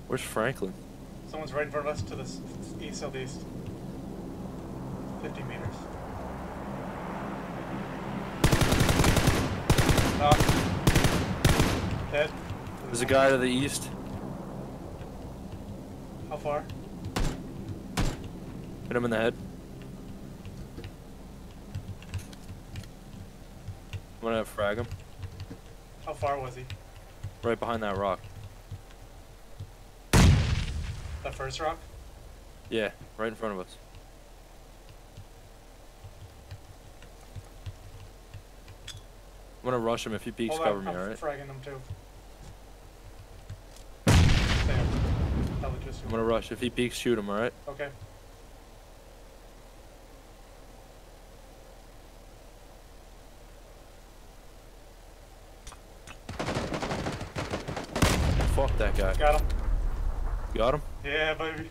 Where's Franklin? Someone's right in front of us to the east, southeast. 50 meters. Knock. Dead. There's a guy to the east. How far? Hit him in the head. I'm gonna frag him. How far was he? Right behind that rock. That first rock? Yeah, right in front of us. I'm gonna rush him. If he peeks, Hold cover on, me, I'm alright? fragging them too. Damn. That was just I'm gonna rush. If he peeks, shoot him, alright? Okay. Fuck that guy. Got him. Got him? Yeah, baby.